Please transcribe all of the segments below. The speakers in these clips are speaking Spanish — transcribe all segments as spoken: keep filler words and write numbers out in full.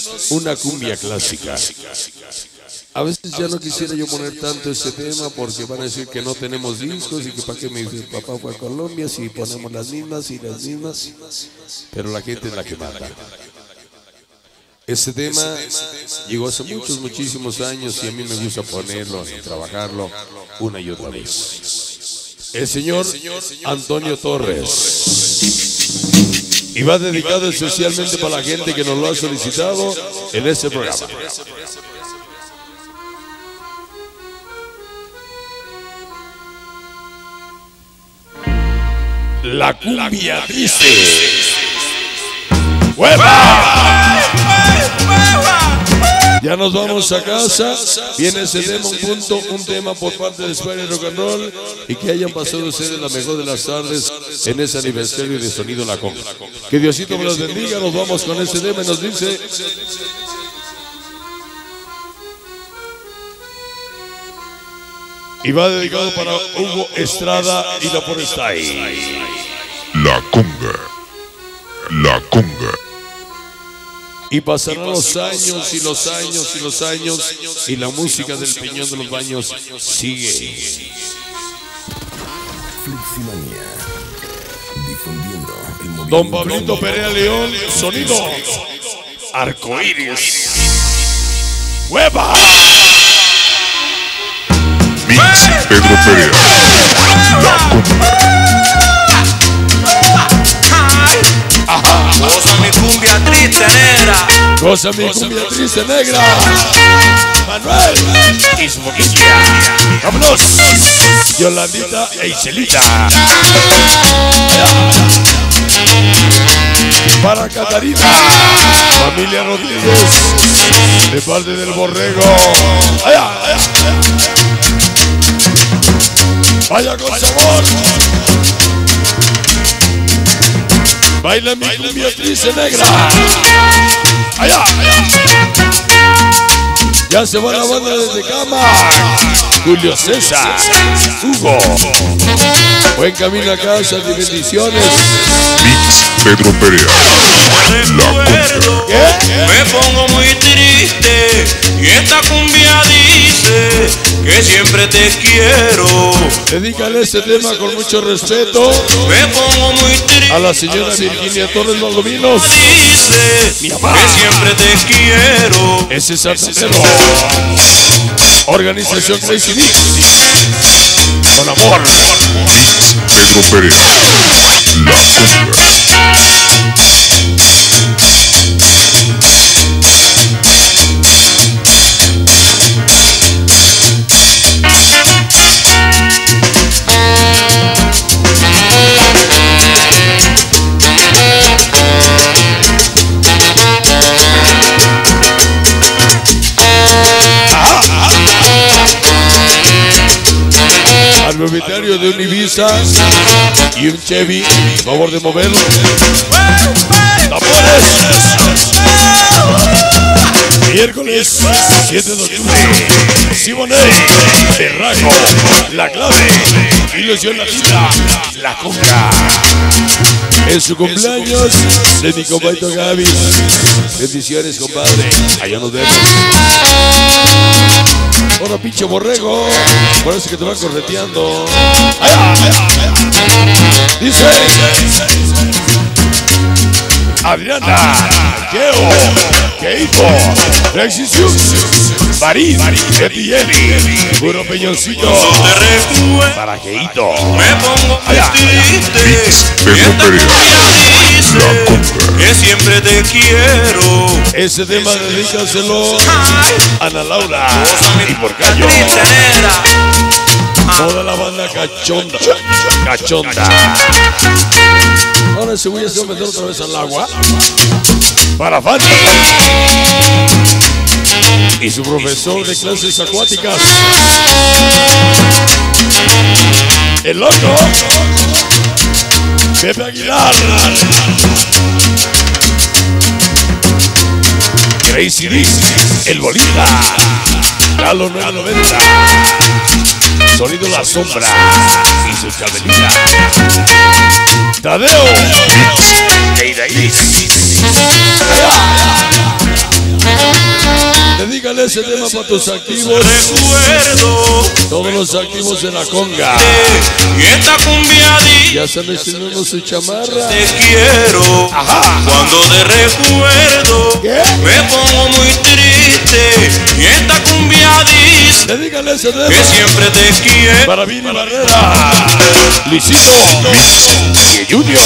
una cumbia clásica. A veces ya no quisiera yo poner tanto ese tema porque van a decir que no tenemos discos y que para qué mi papá fue a Colombia si ponemos las mismas y las mismas. Pero la gente es la que manda. Ese tema llegó hace muchos, muchísimos años y a mí me gusta ponerlo y trabajarlo una y otra vez. El señor Antonio Torres. Y va dedicado especialmente para la gente que nos lo ha solicitado en este programa. La cumbia dice: ¡hueva! Ya nos vamos a casa. Viene ese tema, un punto, un tema por parte de España Rock and Roll. Y que hayan pasado ustedes la mejor de las tardes en ese aniversario de Sonido La Conga. Que Diosito me los bendiga. Nos vamos con ese tema y nos dice: y va dedicado para Hugo Estrada y la por está ahí. La Conga. La Conga. Y pasarán los años y los años y los años y la música del Peñón de los Baños sigue. Fleximanía. Difundiendo el movimiento. Don Pablito Perea León, sonido arcoíris. ¡Hueva! Mix Pedro Perea. La Conga. Goza mi cumbia triste negra. Goza mi cumbia triste negra. Manuel y su boquilla. ¡Vámonos! Yolandita e Iselita. Para Catarina, familia Rodríguez, de parte del Borrego. ¡Allá, allá! ¡Vaya con sabor! Baila mi cumbia triste negra. Allá, allá. Ya se va la banda desde cama. Julio César, Hugo. Buen camino a casa, de bendiciones. Mix Pedro Perea. La Conga. ¿Qué? Me pongo muy triste y esta cumbia dice que siempre te quiero. Dedícale este tema con mucho respeto Me pongo muy triste a la señora Virginia Torres Valdominos. dice Mi papá. que siempre te quiero. Ese es Santanero. Organización Crazy Mix. Con amor. Mix Pedro Perea. La Conga. Al propietario de un Ibiza y un Chevy, por favor de moverlo. ¡Tambores! Miércoles siete de octubre, Simonet, Berraco, La Clave, Ilusión Latina, La Conga. En su cumpleaños de mi compadre Gaby. Bendiciones, compadre. Allá nos vemos. Ahora, pinche borrego. Parece que te van correteando. Allá, allá, allá. Dice Adriana, Geo, Keiko, Rexis, París, Betty Jenny, Puro Peñoncillo, para Keito. Me pongo muy Allá, triste Mix y Pedro esta Perea. cumbia dice La Conga. que siempre te quiero. Ese tema dedícaselo Ay, a Ana Laura goza mi y por cumbia Cayo. triste negra. Toda la banda cachonda, cachonda. Ahora ese güey se va a meter otra vez al agua. Para Fanny y su profesor de clases acuáticas, el loco Pepe Aguilar. Crazy Dick, el Bolita, Galo nueve noventa, Sonido La Sombra y su Chabelita, Tadeo, Eidaís, Dedícale ese tema para tus activos. Recuerdo Todos los activos de la conga. y esta cumbia dice Ya están estrenando su chamarra. te quiero. Ajá. Cuando de recuerdo ¿Qué? me pongo muy triste y esta cumbia dice Dedícale ese tema que siempre te quiero. para Vini Barrera, Luisito y Junior.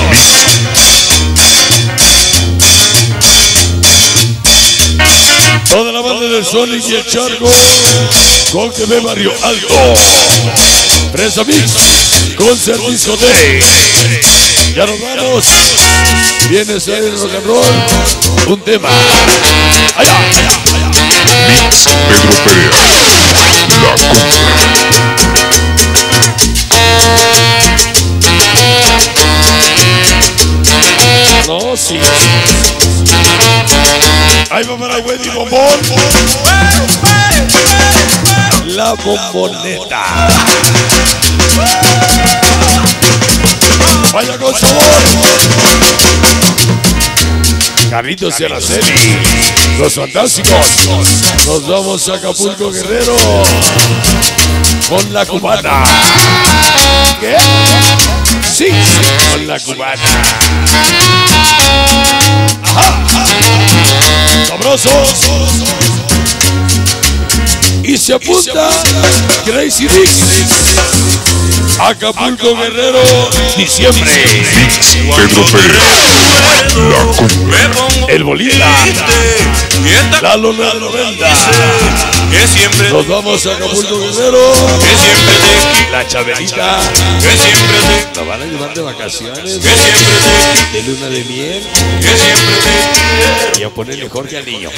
Toda la banda del Sonic y el Charco con que ve Barrio Alto. Presa Mix con Servicio Day. Ya nos vamos. Viene a el rock and roll. Un tema. Allá, allá, allá. Mix Pedro Perea. La conga. No, sí. Ahí va para Wendy Bombón. La bomboneta. Vaya con sabor. Carlitos y Araceli. Los fantásticos. Nos vamos a Acapulco, Guerrero. Con la cubana. ¿Qué? Sí, con la cubana. Ajá. Sabrosos. Y se apunta Crazy Dick. Acapulco, Guerrero, diciembre. Mix Pedro Perea. La conga. El Bolívar. La Lona de Noventa. Que siempre Nos vamos a Acapulco, Guerrero. que siempre te quiero. La Chabelita. Que siempre te La van a llevar de vacaciones. que siempre te De luna de miel. que siempre te Y a ponerle Jorge al niño.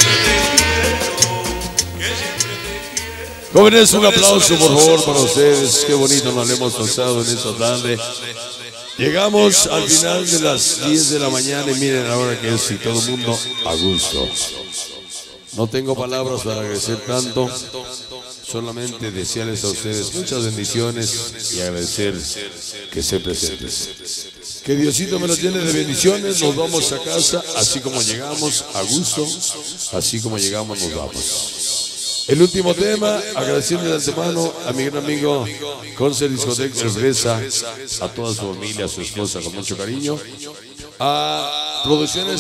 Jóvenes, un aplauso por favor para ustedes. Qué bonito nos lo hemos pasado en esta tarde. Llegamos al final de las diez de la mañana y miren ahora que es y todo el mundo a gusto. No tengo palabras para agradecer tanto. Solamente desearles a ustedes muchas bendiciones y agradecer que se presenten. Que Diosito me los llene de bendiciones. Nos vamos a casa así como llegamos, a gusto. Así como llegamos, nos vamos. El último tema, agradeciendo de antemano a mi gran amigo Concert Discoteca El Fresa, a toda su familia, a su esposa, con mucho cariño. A Producciones